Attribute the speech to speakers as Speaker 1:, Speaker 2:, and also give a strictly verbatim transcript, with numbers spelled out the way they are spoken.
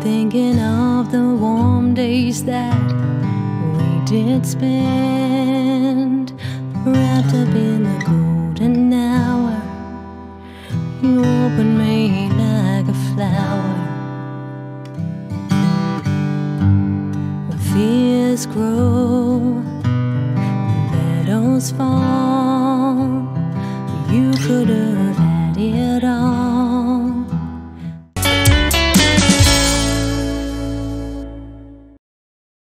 Speaker 1: thinking of the warm days that we did spend, wrapped up in the golden hour. You opened me like a flower. When fears grow, battles fall, you could have had it all.